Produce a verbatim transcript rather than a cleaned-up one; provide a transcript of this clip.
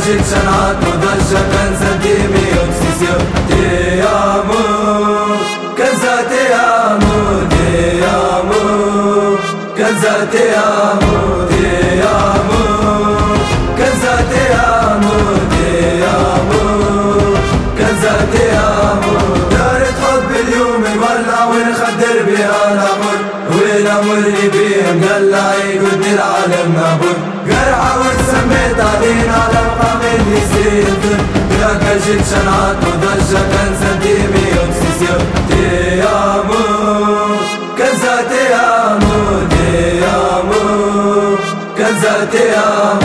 جيت شنعات وضجة كنزة ديمي اوبسيسيون. تي امو كنزة تي امو تي امو كنزة تي امو تي امو كنزة تي امو تي امو كنزة تي امو. دارت حب اليوم يولع ونخدر بها الامر والامر اللي بيه مدلع يقد العالم نابر. قرعة وتسميت علينا لبقى مني سيد بلاك جيت شنعات وضجة كنزة ديمي اوبسيسيون. تي امو كنزة تي امو تي امو كنزة تي امو